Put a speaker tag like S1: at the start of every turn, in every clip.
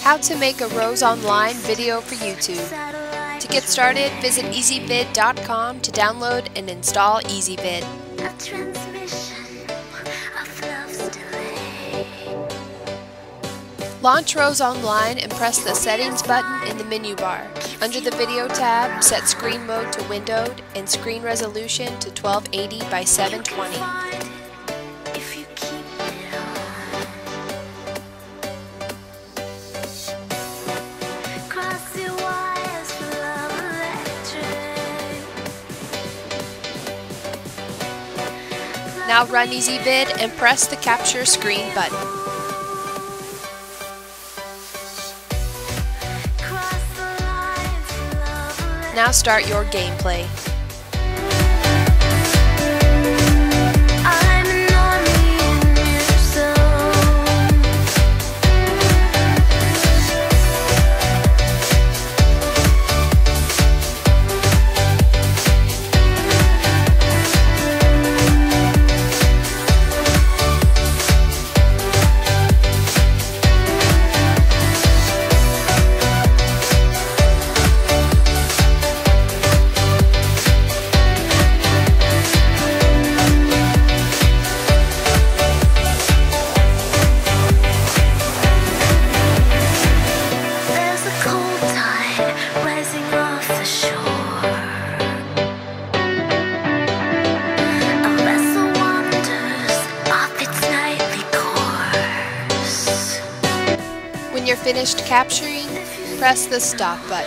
S1: How to make a Rose Online video for YouTube. To get started, visit ezvid.com to download and install ezvid. Launch Rose Online and press the Settings button in the menu bar. Under the Video tab, set Screen Mode to Windowed and Screen Resolution to 1280 by 720. Now run ezvid and press the Capture Screen button. Now start your gameplay. When you're finished capturing, press the stop button.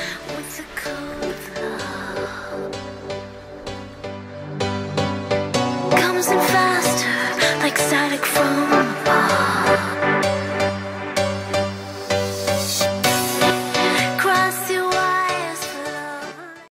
S2: Comes in faster, like static from